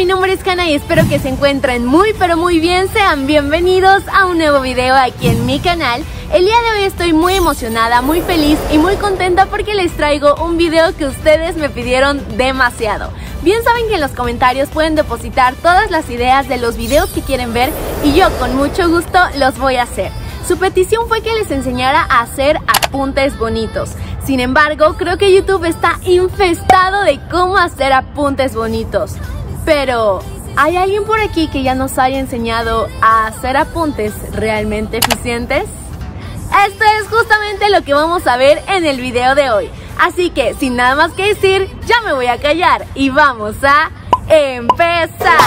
mi nombre es Hanna y espero que se encuentren muy pero muy bien. Sean bienvenidos a un nuevo video aquí en mi canal. El día de hoy estoy muy emocionada, muy feliz y muy contenta porque les traigo un video que ustedes me pidieron demasiado. Bien saben que en los comentarios pueden depositar todas las ideas de los videos que quieren ver y yo con mucho gusto los voy a hacer. Su petición fue que les enseñara a hacer apuntes bonitos. Sin embargo, creo que YouTube está infestado de cómo hacer apuntes bonitos. Pero, ¿hay alguien por aquí que ya nos haya enseñado a hacer apuntes realmente eficientes? Esto es justamente lo que vamos a ver en el video de hoy. Así que, sin nada más que decir, ya me voy a callar y vamos a empezar.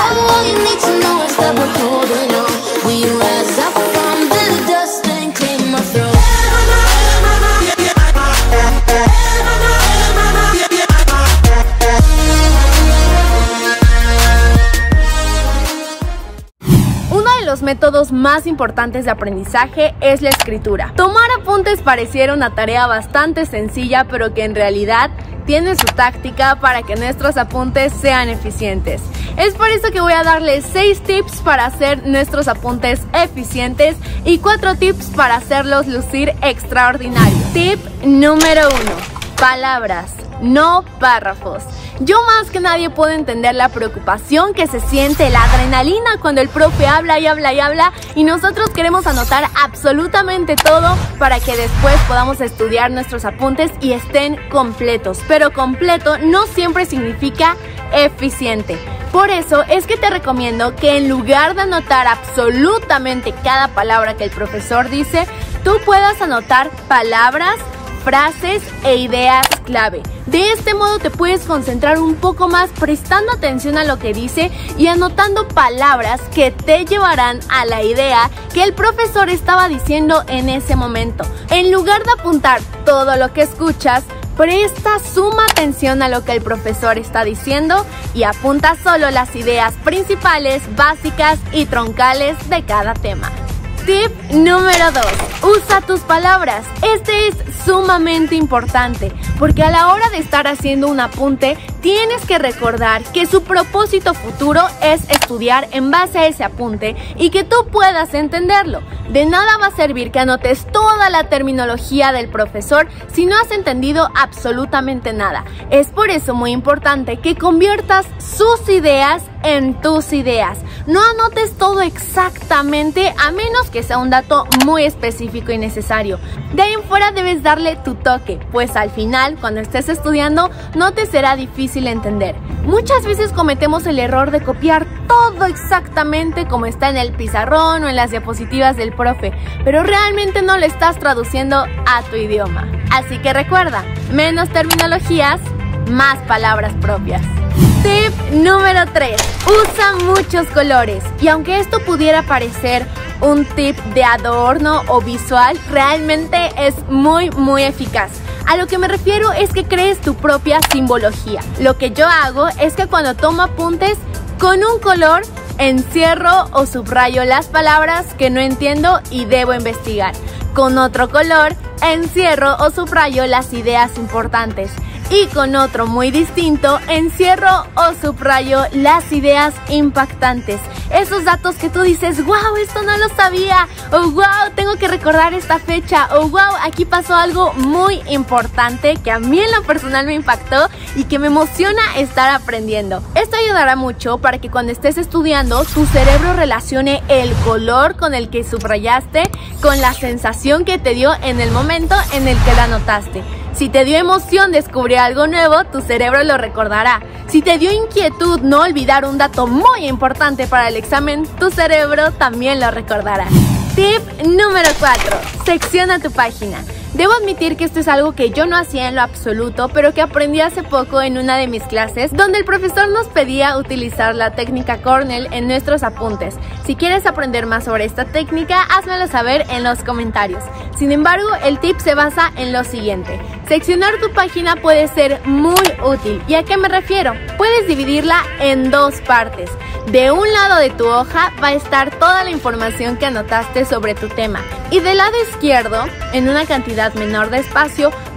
Los métodos más importantes de aprendizaje es la escritura. Tomar apuntes pareciera una tarea bastante sencilla, pero que en realidad tiene su táctica para que nuestros apuntes sean eficientes. Es por eso que voy a darles 6 tips para hacer nuestros apuntes eficientes y 4 tips para hacerlos lucir extraordinarios. Tip número 1. Palabras, no párrafos. Yo más que nadie puedo entender la preocupación que se siente, la adrenalina cuando el profe habla y habla y habla y nosotros queremos anotar absolutamente todo para que después podamos estudiar nuestros apuntes y estén completos. Pero completo no siempre significa eficiente. Por eso es que te recomiendo que en lugar de anotar absolutamente cada palabra que el profesor dice, tú puedas anotar palabras, frases e ideas clave. De este modo te puedes concentrar un poco más prestando atención a lo que dice y anotando palabras que te llevarán a la idea que el profesor estaba diciendo en ese momento. En lugar de apuntar todo lo que escuchas, presta suma atención a lo que el profesor está diciendo y apunta solo las ideas principales, básicas y troncales de cada tema. Tip número 2. Usa tus palabras. Este es sumamente importante porque a la hora de estar haciendo un apunte tienes que recordar que su propósito futuro es estudiar en base a ese apunte y que tú puedas entenderlo. De nada va a servir que anotes toda la terminología del profesor si no has entendido absolutamente nada. Es por eso muy importante que conviertas sus ideas en tus ideas. No anotes todo exactamente a menos que sea un dato muy específico y necesario. De ahí en fuera debes darle tu toque, pues al final, cuando estés estudiando, no te será difícil entender. Muchas veces cometemos el error de copiar todo exactamente como está en el pizarrón o en las diapositivas del profe, pero realmente no lo estás traduciendo a tu idioma. Así que recuerda, menos terminologías, más palabras propias. Tip número 3. Usa muchos colores. Y aunque esto pudiera parecer un tip de adorno o visual, realmente es muy eficaz. A lo que me refiero es que crees tu propia simbología. Lo que yo hago es que cuando tomo apuntes, con un color encierro o subrayo las palabras que no entiendo y debo investigar. Con otro color encierro o subrayo las ideas importantes. Y con otro muy distinto, encierro o subrayo las ideas impactantes. Esos datos que tú dices, wow, esto no lo sabía, o wow, tengo que recordar esta fecha, o wow, aquí pasó algo muy importante que a mí en lo personal me impactó y que me emociona estar aprendiendo. Esto ayudará mucho para que cuando estés estudiando, tu cerebro relacione el color con el que subrayaste con la sensación que te dio en el momento en el que la anotaste. Si te dio emoción descubrir algo nuevo, tu cerebro lo recordará. Si te dio inquietud no olvidar un dato muy importante para el examen, tu cerebro también lo recordará. Tip número 4. Secciona tu página. Debo admitir que esto es algo que yo no hacía en lo absoluto, pero que aprendí hace poco en una de mis clases, donde el profesor nos pedía utilizar la técnica Cornell en nuestros apuntes. Si quieres aprender más sobre esta técnica, házmelo saber en los comentarios. Sin embargo, el tip se basa en lo siguiente. Seccionar tu página puede ser muy útil. ¿Y a qué me refiero? Puedes dividirla en 2 partes. De un lado de tu hoja va a estar toda la información que anotaste sobre tu tema. Y del lado izquierdo, en una cantidad menor de espacio,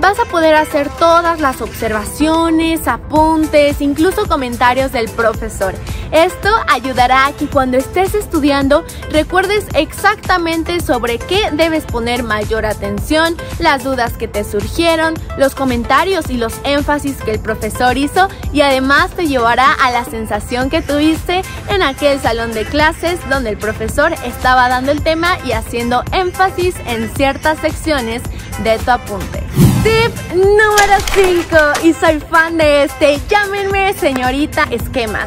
vas a poder hacer todas las observaciones, apuntes, incluso comentarios del profesor. Esto ayudará a que cuando estés estudiando recuerdes exactamente sobre qué debes poner mayor atención, las dudas que te surgieron, los comentarios y los énfasis que el profesor hizo, y además te llevará a la sensación que tuviste en aquel salón de clases donde el profesor estaba dando el tema y haciendo énfasis en ciertas secciones de tu apunte. Tip número 5, y soy fan de este, llámenme señorita esquemas.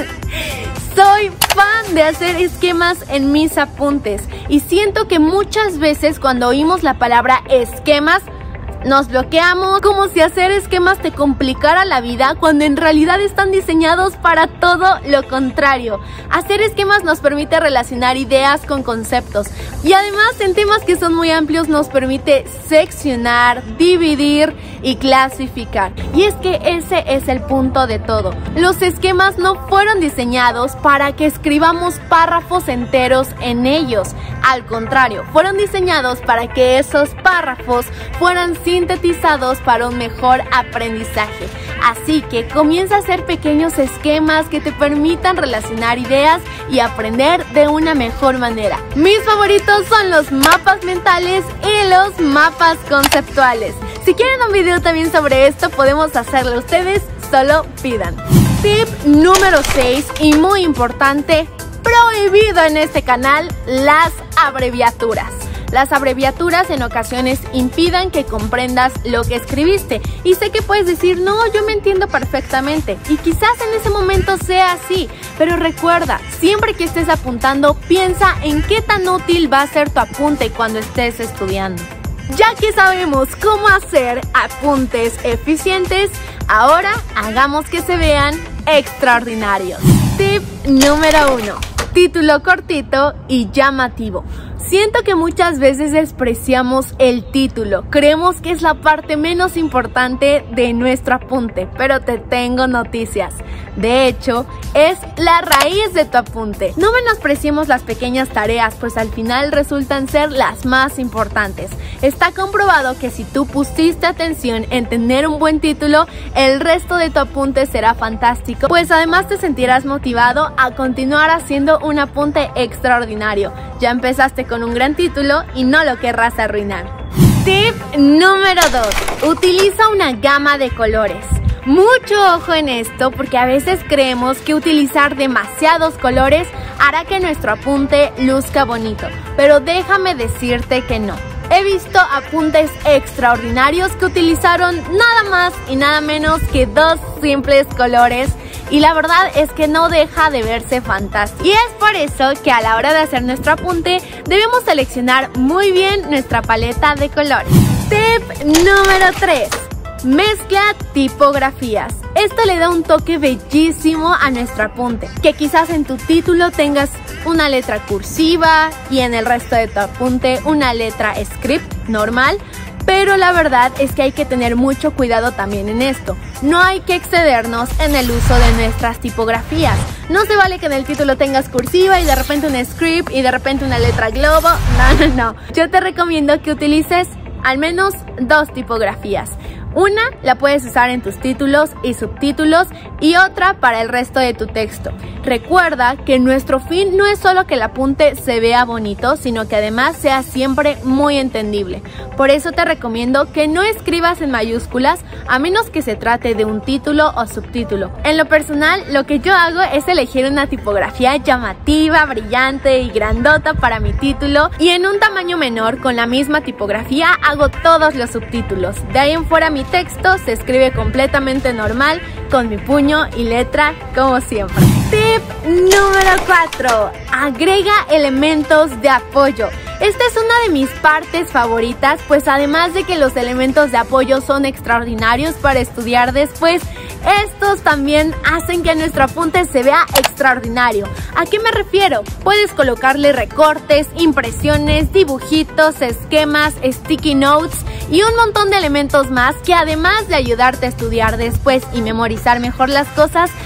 Soy fan de hacer esquemas en mis apuntes y siento que muchas veces cuando oímos la palabra esquemas nos bloqueamos, como si hacer esquemas te complicara la vida, cuando en realidad están diseñados para todo lo contrario. Hacer esquemas nos permite relacionar ideas con conceptos y además en temas que son muy amplios nos permite seccionar, dividir y clasificar. Y es que ese es el punto de todo. Los esquemas no fueron diseñados para que escribamos párrafos enteros en ellos. Al contrario, fueron diseñados para que esos párrafos fueran sintetizados para un mejor aprendizaje. Así que comienza a hacer pequeños esquemas que te permitan relacionar ideas y aprender de una mejor manera. Mis favoritos son los mapas mentales y los mapas conceptuales. Si quieren un video también sobre esto, podemos hacerlo ustedes, solo pidan. Tip número 6, y muy importante, prohibido en este canal, las abreviaturas. Las abreviaturas en ocasiones impiden que comprendas lo que escribiste. Y sé que puedes decir, no, yo me entiendo perfectamente. Y quizás en ese momento sea así. Pero recuerda, siempre que estés apuntando, piensa en qué tan útil va a ser tu apunte cuando estés estudiando. Ya que sabemos cómo hacer apuntes eficientes, ahora hagamos que se vean extraordinarios. Tip número 1. Título cortito y llamativo. Siento que muchas veces despreciamos el título, creemos que es la parte menos importante de nuestro apunte, pero te tengo noticias. De hecho, es la raíz de tu apunte. No menospreciemos las pequeñas tareas, pues al final resultan ser las más importantes. Está comprobado que si tú pusiste atención en tener un buen título, el resto de tu apunte será fantástico, pues además te sentirás motivado a continuar haciendo un apunte extraordinario. Ya empezaste con un gran título y no lo querrás arruinar. Tip número 2. Utiliza una gama de colores. Mucho ojo en esto, porque a veces creemos que utilizar demasiados colores hará que nuestro apunte luzca bonito, pero déjame decirte que no. He visto apuntes extraordinarios que utilizaron nada más y nada menos que 2 simples colores, y la verdad es que no deja de verse fantástico. Y es por eso que a la hora de hacer nuestro apunte debemos seleccionar muy bien nuestra paleta de colores. Tip número 3. Mezcla tipografías. Esto le da un toque bellísimo a nuestro apunte, que quizás en tu título tengas una letra cursiva y en el resto de tu apunte una letra script normal, pero la verdad es que hay que tener mucho cuidado también en esto. No hay que excedernos en el uso de nuestras tipografías. No se vale que en el título tengas cursiva y de repente un script y de repente una letra globo. No. Yo te recomiendo que utilices al menos 2 tipografías. Una la puedes usar en tus títulos y subtítulos y otra para el resto de tu texto. Recuerda que nuestro fin no es solo que el apunte se vea bonito, sino que además sea siempre muy entendible. Por eso te recomiendo que no escribas en mayúsculas a menos que se trate de un título o subtítulo. En lo personal, lo que yo hago es elegir una tipografía llamativa, brillante y grandota para mi título, y en un tamaño menor con la misma tipografía hago todos los subtítulos. De ahí en fuera mi texto se escribe completamente normal con mi puño y letra como siempre. Tip número 4. Agrega elementos de apoyo. Esta es una de mis partes favoritas, pues además de que los elementos de apoyo son extraordinarios para estudiar después, estos también hacen que nuestro apunte se vea extraordinario. ¿A qué me refiero? Puedes colocarle recortes, impresiones, dibujitos, esquemas, sticky notes y un montón de elementos más que, además de ayudarte a estudiar después y memorizar mejor las cosas,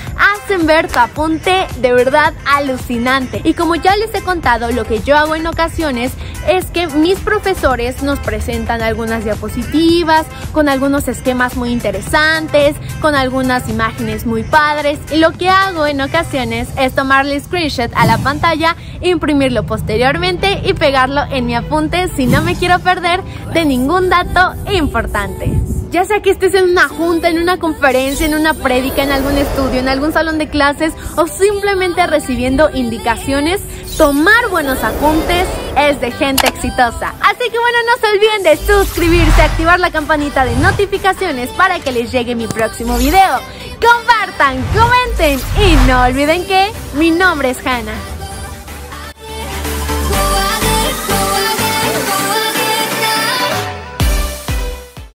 hacen ver tu apunte de verdad alucinante. Y como ya les he contado, lo que yo hago en ocasiones es que mis profesores nos presentan algunas diapositivas con algunos esquemas muy interesantes, con algunas imágenes muy padres, y lo que hago en ocasiones es tomarle screenshot a la pantalla, imprimirlo posteriormente y pegarlo en mi apunte si no me quiero perder de ningún dato importante. Ya sea que estés en una junta, en una conferencia, en una prédica, en algún estudio, en algún salón de clases o simplemente recibiendo indicaciones, tomar buenos apuntes es de gente exitosa. Así que bueno, no se olviden de suscribirse, activar la campanita de notificaciones para que les llegue mi próximo video. Compartan, comenten y no olviden que mi nombre es Hannah.